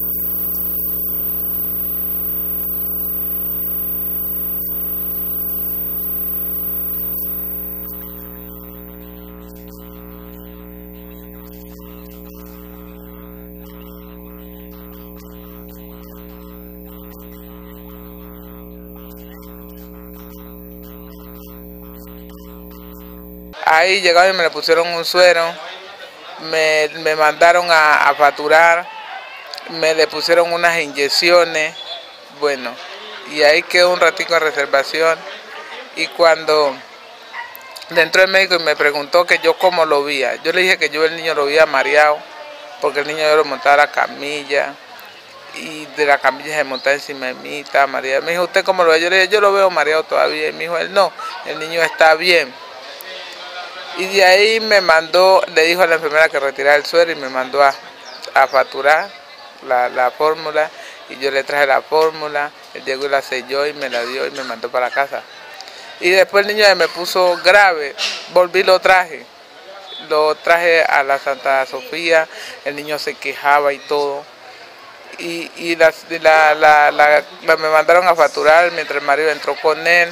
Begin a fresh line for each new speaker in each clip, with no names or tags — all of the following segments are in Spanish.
Ahí llegaron y me le pusieron un suero, me mandaron a facturar, me le pusieron unas inyecciones, bueno, y ahí quedó un ratico en reservación. Y cuando entró el médico y me preguntó que yo cómo lo veía, yo le dije que yo el niño lo veía mareado, porque el niño yo lo montaba a la camilla, y de la camilla se montaba encima de mí, estaba mareado. Me dijo, ¿usted cómo lo ve? Yo le dije, yo lo veo mareado todavía. Y me dijo, él no, el niño está bien. Y de ahí me mandó, le dijo a la enfermera que retirara el suero y me mandó a facturar la fórmula. Y yo le traje la fórmula, él llegó y la selló y me la dio y me mandó para la casa. Y después el niño me puso grave, volví y lo traje a la Santa Sofía, el niño se quejaba y todo. Y me mandaron a facturar mientras el marido entró con él.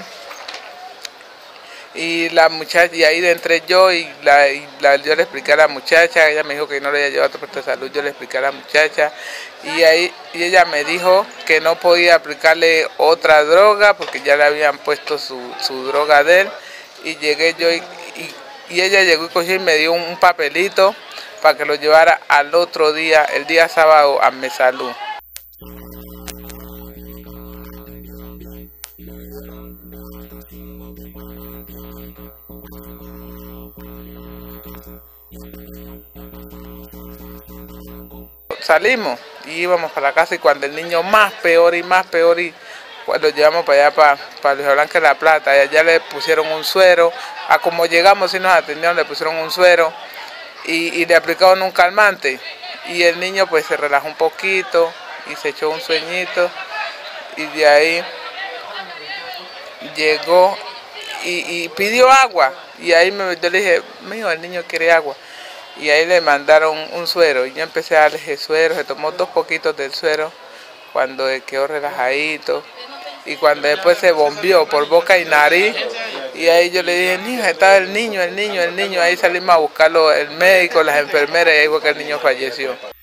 Y la muchacha, y ahí entré yo yo le expliqué a la muchacha, ella me dijo que no le había llevado a otro puesto de salud, yo le expliqué a la muchacha y ella me dijo que no podía aplicarle otra droga porque ya le habían puesto su droga de él. Y llegué yo y ella llegó y cogió y me dio un papelito para que lo llevara al otro día, el día sábado, a Mesalud. Salimos y íbamos para la casa y cuando el niño más peor y lo llevamos para allá, para Luisa Blanca de la Plata, y allá le pusieron un suero, como llegamos y nos atendieron le pusieron un suero y le aplicaron un calmante y el niño pues se relajó un poquito y se echó un sueñito y de ahí llegó y pidió agua y ahí yo le dije, mijo, el niño quiere agua. Y ahí le mandaron un suero y yo empecé a darle ese suero, se tomó 2 poquitos del suero cuando quedó relajadito y cuando después se bombió por boca y nariz y ahí yo le dije, niño, estaba el niño, ahí salimos a buscarlo el médico, las enfermeras y ahí fue que el niño falleció.